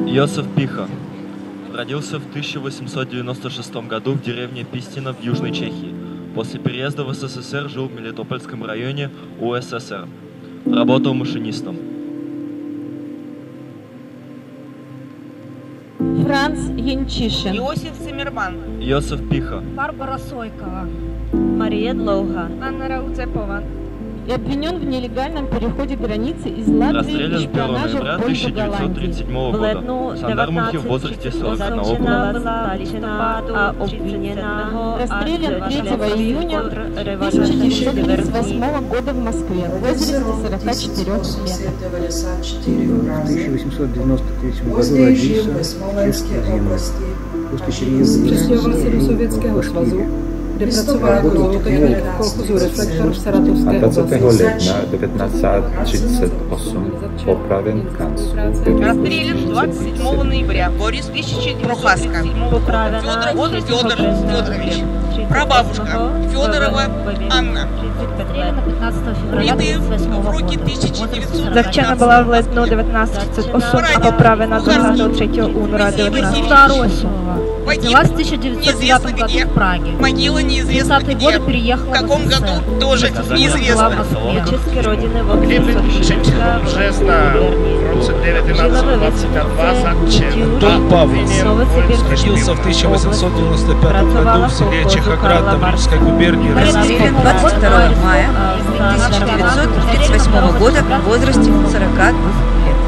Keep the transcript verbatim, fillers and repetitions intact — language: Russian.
Йосиф Пиха родился в тысяча восемьсот девяносто шестом году в деревне Пистино в Южной Чехии. После переезда в СССР жил в Мелитопольском районе УССР. Работал машинистом. Франц Янчишин. Иосиф Циммерман. Йосиф Пиха. Барбара Сойкова. Мария Длоуга. Анна Рауцепова. И обвинен в нелегальном переходе границы из Латвии и шпионаже в пользу Голландии. года. Сандармухи в возрасте сорок одного года. Расстрелян третьего июня тысяча девятьсот тридцать восьмого года в Москве в возрасте сорока четырёх лет. В тысяча восемьсот девяносто третьем году родился в Чешской земле. После переезда в Советского Vypracoval jako zootechnik v kolchozu Reflektor v Saratovské dvacátého oblasti. ledna devatenáct třicet osm popraven v Kancu. Расстрелян двадцать седьмого ноября. Борис тысяча Прохаска. Федор Федор Федорович. Прабабушка Федорова Анна. Убитые в роки тысяча девятьсот. Завчена була в ледну дев'ятнадцять тридцять осіб, а поправлена двадцятого третього унора дев'ятнадцятого. Родилась в тысяча девятьсот девятом году в Праге. Могила неизвестно тридцатые где. годы переехала В каком в СССР. году тоже неизвестно. Чеські родини в března v roce devätnásť dvadsaťdva zatčen. Дон Павлов родился в тысяча восемьсот девяносто пятом году в селе Чехоград Таврической губернии. Расстрелян двадцать второго мая тысяча девятьсот тридцать восьмого года в возрасте сорока двух лет.